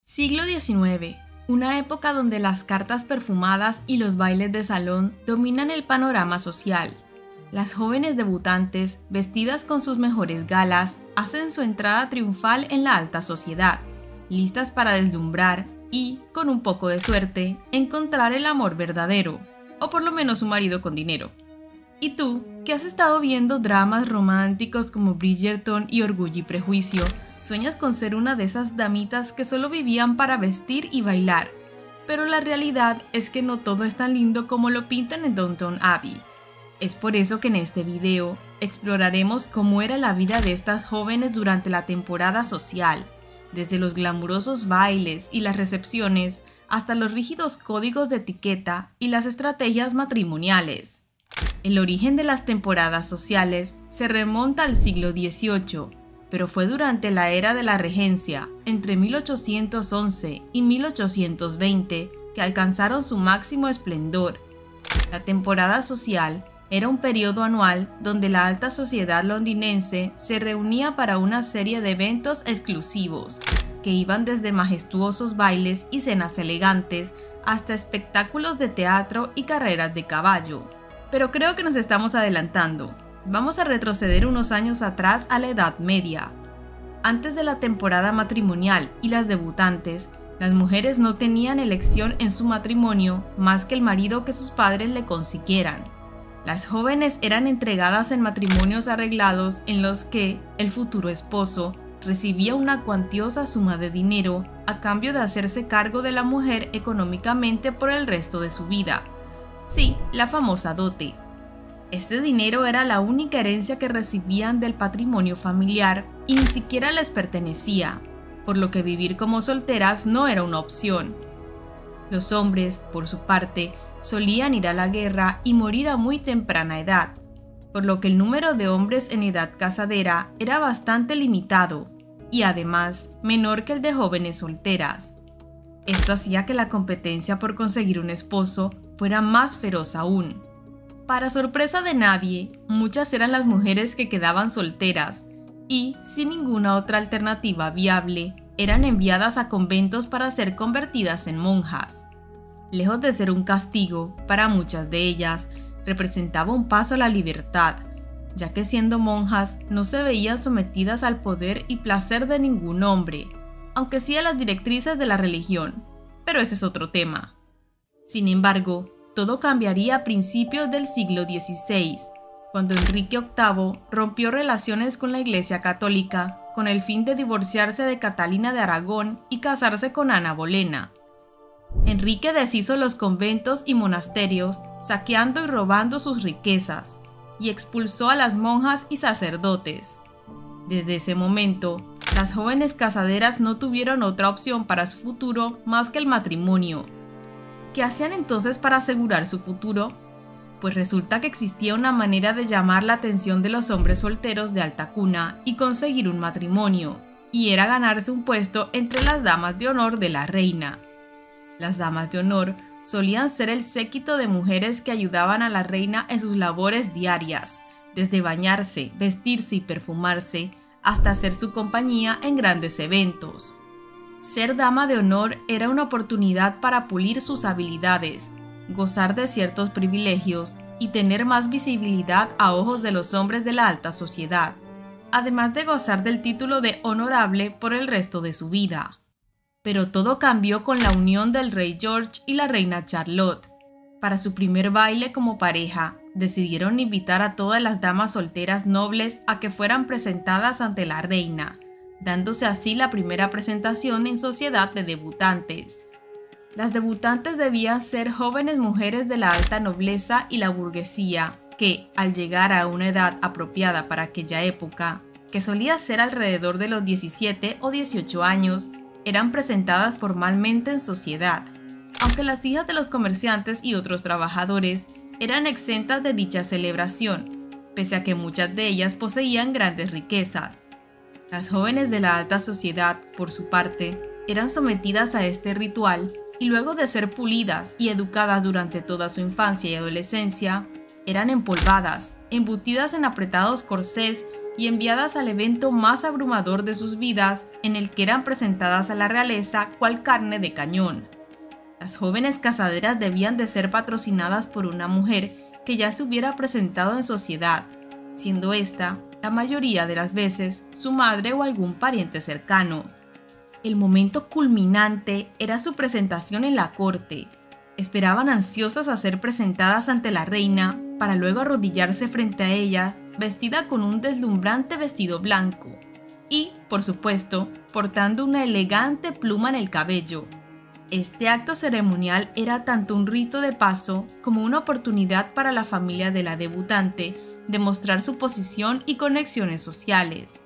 Siglo XIX, una época donde las cartas perfumadas y los bailes de salón dominan el panorama social. Las jóvenes debutantes, vestidas con sus mejores galas, hacen su entrada triunfal en la alta sociedad, listas para deslumbrar y, con un poco de suerte, encontrar el amor verdadero, o por lo menos un marido con dinero. ¿Y tú, que has estado viendo dramas románticos como Bridgerton y Orgullo y Prejuicio, sueñas con ser una de esas damitas que solo vivían para vestir y bailar? Pero la realidad es que no todo es tan lindo como lo pintan en Downton Abbey. Es por eso que en este video exploraremos cómo era la vida de estas jóvenes durante la temporada social, desde los glamurosos bailes y las recepciones hasta los rígidos códigos de etiqueta y las estrategias matrimoniales. El origen de las temporadas sociales se remonta al siglo XVIII, pero fue durante la era de la regencia, entre 1811 y 1820, que alcanzaron su máximo esplendor. La temporada social era un periodo anual donde la alta sociedad londinense se reunía para una serie de eventos exclusivos, que iban desde majestuosos bailes y cenas elegantes hasta espectáculos de teatro y carreras de caballo. Pero creo que nos estamos adelantando. Vamos a retroceder unos años atrás a la Edad Media. Antes de la temporada matrimonial y las debutantes, las mujeres no tenían elección en su matrimonio más que el marido que sus padres le consiguieran. Las jóvenes eran entregadas en matrimonios arreglados en los que el futuro esposo recibía una cuantiosa suma de dinero a cambio de hacerse cargo de la mujer económicamente por el resto de su vida. Sí, la famosa dote. Este dinero era la única herencia que recibían del patrimonio familiar y ni siquiera les pertenecía, por lo que vivir como solteras no era una opción. Los hombres, por su parte, solían ir a la guerra y morir a muy temprana edad, por lo que el número de hombres en edad casadera era bastante limitado y además menor que el de jóvenes solteras. Esto hacía que la competencia por conseguir un esposo fuera más feroz aún. Para sorpresa de nadie, muchas eran las mujeres que quedaban solteras y, sin ninguna otra alternativa viable, eran enviadas a conventos para ser convertidas en monjas. Lejos de ser un castigo, para muchas de ellas, representaba un paso a la libertad, ya que siendo monjas no se veían sometidas al poder y placer de ningún hombre, aunque sí a las directrices de la religión, pero ese es otro tema. Sin embargo, todo cambiaría a principios del siglo XVI, cuando Enrique VIII rompió relaciones con la Iglesia Católica con el fin de divorciarse de Catalina de Aragón y casarse con Ana Bolena. Enrique deshizo los conventos y monasterios, saqueando y robando sus riquezas, y expulsó a las monjas y sacerdotes. Desde ese momento, las jóvenes casaderas no tuvieron otra opción para su futuro más que el matrimonio. ¿Qué hacían entonces para asegurar su futuro? Pues resulta que existía una manera de llamar la atención de los hombres solteros de alta cuna y conseguir un matrimonio, y era ganarse un puesto entre las damas de honor de la reina. Las damas de honor solían ser el séquito de mujeres que ayudaban a la reina en sus labores diarias, desde bañarse, vestirse y perfumarse, hasta hacer su compañía en grandes eventos. Ser dama de honor era una oportunidad para pulir sus habilidades, gozar de ciertos privilegios y tener más visibilidad a ojos de los hombres de la alta sociedad, además de gozar del título de honorable por el resto de su vida. Pero todo cambió con la unión del rey George y la reina Charlotte. Para su primer baile como pareja, decidieron invitar a todas las damas solteras nobles a que fueran presentadas ante la reina, dándose así la primera presentación en sociedad de debutantes. Las debutantes debían ser jóvenes mujeres de la alta nobleza y la burguesía que, al llegar a una edad apropiada para aquella época, que solía ser alrededor de los 17 o 18 años, eran presentadas formalmente en sociedad, aunque las hijas de los comerciantes y otros trabajadores eran exentas de dicha celebración, pese a que muchas de ellas poseían grandes riquezas. Las jóvenes de la alta sociedad, por su parte, eran sometidas a este ritual y luego de ser pulidas y educadas durante toda su infancia y adolescencia, eran empolvadas, embutidas en apretados corsés y enviadas al evento más abrumador de sus vidas, en el que eran presentadas a la realeza cual carne de cañón. Las jóvenes casaderas debían de ser patrocinadas por una mujer que ya se hubiera presentado en sociedad, siendo esta, la mayoría de las veces, su madre o algún pariente cercano. El momento culminante era su presentación en la corte. Esperaban ansiosas a ser presentadas ante la reina, para luego arrodillarse frente a ella, vestida con un deslumbrante vestido blanco y, por supuesto, portando una elegante pluma en el cabello. Este acto ceremonial era tanto un rito de paso como una oportunidad para la familia de la debutante de mostrar su posición y conexiones sociales.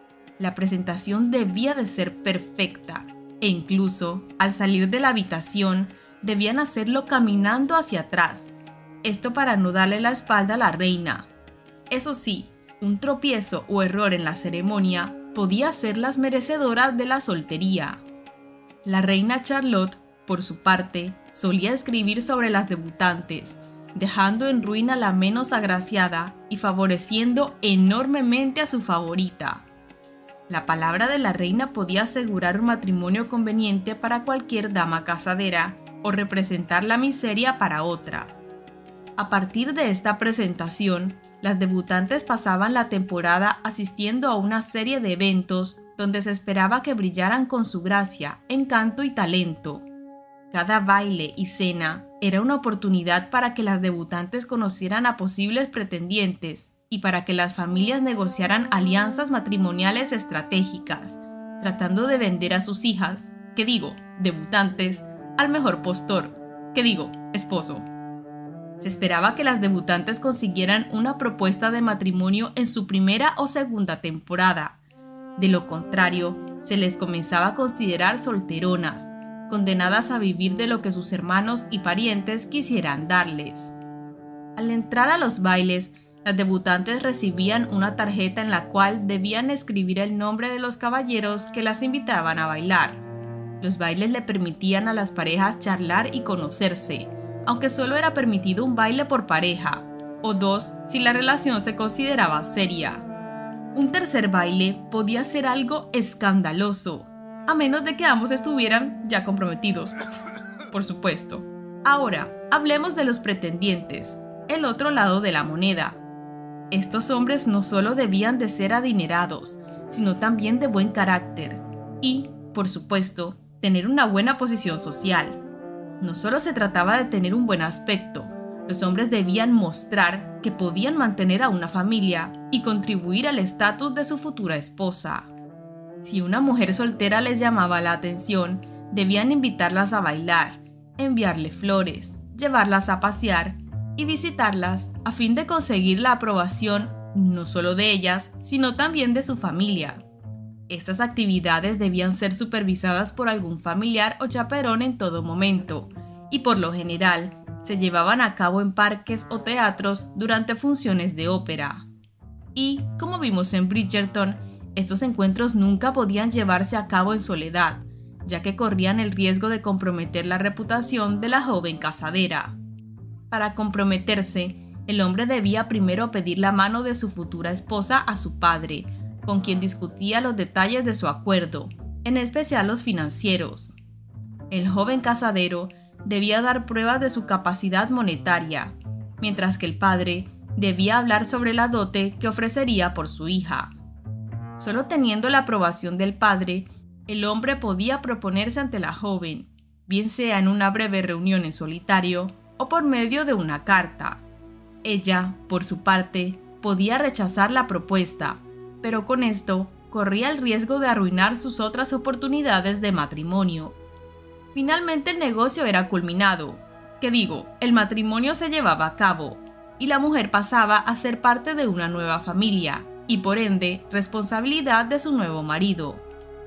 La presentación debía de ser perfecta e incluso, al salir de la habitación, debían hacerlo caminando hacia atrás, esto para no darle la espalda a la reina. Eso sí, un tropiezo o error en la ceremonia podía hacerlas merecedoras de la soltería. La reina Charlotte, por su parte, solía escribir sobre las debutantes, dejando en ruina la menos agraciada y favoreciendo enormemente a su favorita. La palabra de la reina podía asegurar un matrimonio conveniente para cualquier dama casadera o representar la miseria para otra. A partir de esta presentación, las debutantes pasaban la temporada asistiendo a una serie de eventos donde se esperaba que brillaran con su gracia, encanto y talento. Cada baile y cena era una oportunidad para que las debutantes conocieran a posibles pretendientes y para que las familias negociaran alianzas matrimoniales estratégicas, tratando de vender a sus hijas, debutantes, al mejor postor, esposo. Se esperaba que las debutantes consiguieran una propuesta de matrimonio en su primera o segunda temporada. De lo contrario, se les comenzaba a considerar solteronas, condenadas a vivir de lo que sus hermanos y parientes quisieran darles. Al entrar a los bailes, las debutantes recibían una tarjeta en la cual debían escribir el nombre de los caballeros que las invitaban a bailar. Los bailes le permitían a las parejas charlar y conocerse, aunque solo era permitido un baile por pareja, o dos si la relación se consideraba seria. Un tercer baile podía ser algo escandaloso, a menos de que ambos estuvieran ya comprometidos, por supuesto. Ahora, hablemos de los pretendientes, el otro lado de la moneda. Estos hombres no solo debían de ser adinerados, sino también de buen carácter y, por supuesto, tener una buena posición social. No solo se trataba de tener un buen aspecto, los hombres debían mostrar que podían mantener a una familia y contribuir al estatus de su futura esposa. Si una mujer soltera les llamaba la atención, debían invitarlas a bailar, enviarle flores, llevarlas a pasear y visitarlas a fin de conseguir la aprobación no solo de ellas, sino también de su familia. Estas actividades debían ser supervisadas por algún familiar o chaperón en todo momento, y por lo general se llevaban a cabo en parques o teatros durante funciones de ópera. Y, como vimos en Bridgerton, estos encuentros nunca podían llevarse a cabo en soledad, ya que corrían el riesgo de comprometer la reputación de la joven casadera. Para comprometerse, el hombre debía primero pedir la mano de su futura esposa a su padre, con quien discutía los detalles de su acuerdo, en especial los financieros. El joven casadero debía dar pruebas de su capacidad monetaria, mientras que el padre debía hablar sobre la dote que ofrecería por su hija. Solo teniendo la aprobación del padre, el hombre podía proponerse ante la joven, bien sea en una breve reunión en solitario o por medio de una carta. Ella, por su parte, podía rechazar la propuesta, pero con esto corría el riesgo de arruinar sus otras oportunidades de matrimonio. Finalmente el negocio era culminado, el matrimonio se llevaba a cabo, y la mujer pasaba a ser parte de una nueva familia, y por ende responsabilidad de su nuevo marido.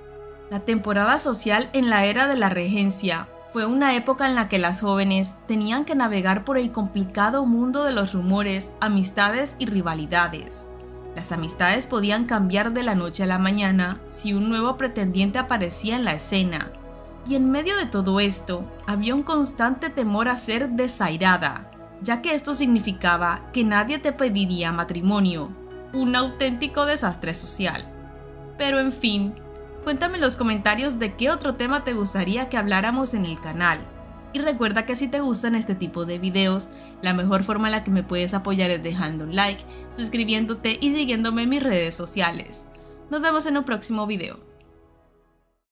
La temporada social en la era de la regencia fue una época en la que las jóvenes tenían que navegar por el complicado mundo de los rumores, amistades y rivalidades. Las amistades podían cambiar de la noche a la mañana si un nuevo pretendiente aparecía en la escena, y en medio de todo esto había un constante temor a ser desairada, ya que esto significaba que nadie te pediría matrimonio, un auténtico desastre social. Pero en fin, cuéntame en los comentarios de qué otro tema te gustaría que habláramos en el canal. Y recuerda que si te gustan este tipo de videos, la mejor forma en la que me puedes apoyar es dejando un like, suscribiéndote y siguiéndome en mis redes sociales. Nos vemos en un próximo video.